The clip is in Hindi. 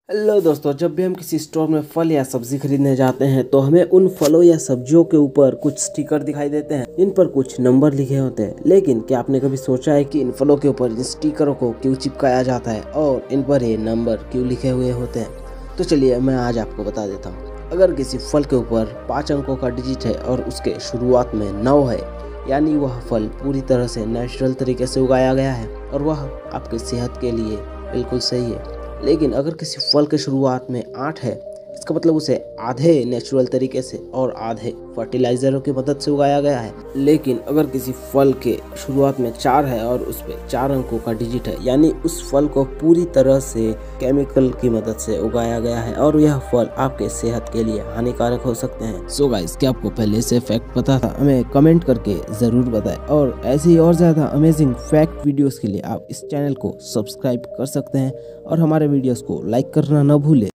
हेलो दोस्तों, जब भी हम किसी स्टोर में फल या सब्जी खरीदने जाते हैं तो हमें उन फलों या सब्जियों के ऊपर कुछ स्टिकर दिखाई देते हैं इन पर कुछ नंबर लिखे होते हैं। लेकिन क्या आपने कभी सोचा है कि इन फलों के ऊपर इन स्टिकरों को क्यों चिपकाया जाता है और इन पर ये नंबर क्यों लिखे हुए होते हैं? तो चलिए मैं आज आपको बता देता हूँ। अगर किसी फल के ऊपर 5 अंकों का डिजिट है और उसके शुरुआत में 9 है, यानी वह फल पूरी तरह से नेचुरल तरीके से उगाया गया है और वह आपकी सेहत के लिए बिल्कुल सही है। लेकिन अगर किसी फल के शुरुआत में 8 है, इसका मतलब उसे आधे नेचुरल तरीके से और आधे फर्टिलाइजरों की मदद से उगाया गया है। लेकिन अगर किसी फल के शुरुआत में 4 है और उस पे 4 अंकों का डिजिट है, यानी उस फल को पूरी तरह से केमिकल की मदद से उगाया गया है और यह फल आपके सेहत के लिए हानिकारक हो सकते हैं। सो गाइस, क्या आपको पहले से फैक्ट पता था? हमें कमेंट करके जरूर बताएं और ऐसे ही और ज्यादा अमेजिंग फैक्ट वीडियोस के लिए आप इस चैनल को सब्सक्राइब कर सकते हैं और हमारे वीडियोस को लाइक करना न भूलें।